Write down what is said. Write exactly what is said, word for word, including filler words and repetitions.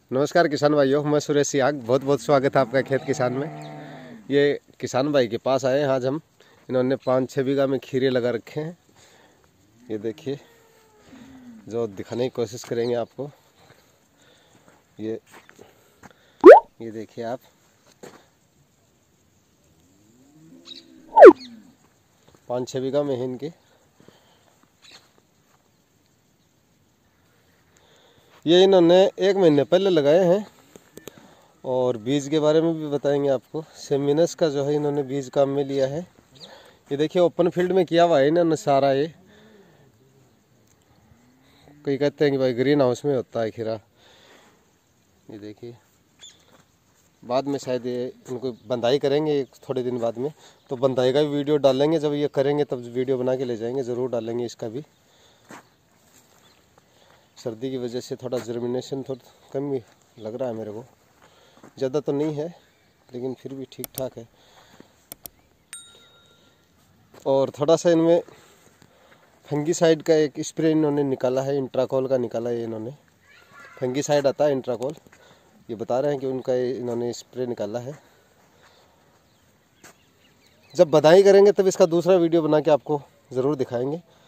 नमस्कार किसान भाइयों, मैं सुरेश सियाग। बहुत बहुत स्वागत है आपका खेत किसान में। ये किसान भाई के पास आए हैं आज हम। इन्होंने पाँच छः बीघा में खीरे लगा रखे हैं। ये देखिए, जो दिखाने की कोशिश करेंगे आपको। ये ये देखिए आप, पाँच छः बीघा में है इनके। ये इन्होंने एक महीने पहले लगाए हैं और बीज के बारे में भी बताएंगे आपको। सेमिनस का जो है इन्होंने बीज काम में लिया है। ये देखिए, ओपन फील्ड में किया हुआ है इन्होंने सारा। ये कई कहते हैं कि भाई ग्रीन हाउस में होता है खीरा। ये देखिए, बाद में शायद ये इनको बंदाई करेंगे थोड़े दिन बाद में, तो बंदाई का भी वीडियो डालेंगे। जब ये करेंगे तब वीडियो बना के ले जाएंगे, ज़रूर डालेंगे इसका भी। सर्दी की वजह से थोड़ा जर्मिनेशन थोड़ा कम ही लग रहा है मेरे को, ज़्यादा तो नहीं है लेकिन फिर भी ठीक ठाक है। और थोड़ा सा इनमें फंगीसाइड का एक स्प्रे इन्होंने निकाला है, इंट्राकोल का निकाला है इन्होंने। फंगीसाइड आता है इंट्राकोल, ये बता रहे हैं कि उनका इन्होंने स्प्रे निकाला है। जब बधाई करेंगे तब इसका दूसरा वीडियो बना के आपको ज़रूर दिखाएंगे।